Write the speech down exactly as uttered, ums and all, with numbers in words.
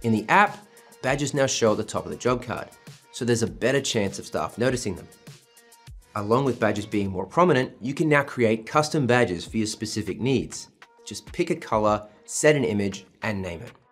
In the app, badges now show at the top of the job card, so there's a better chance of staff noticing them. Along with badges being more prominent, you can now create custom badges for your specific needs. Just pick a color, set an image, and name it.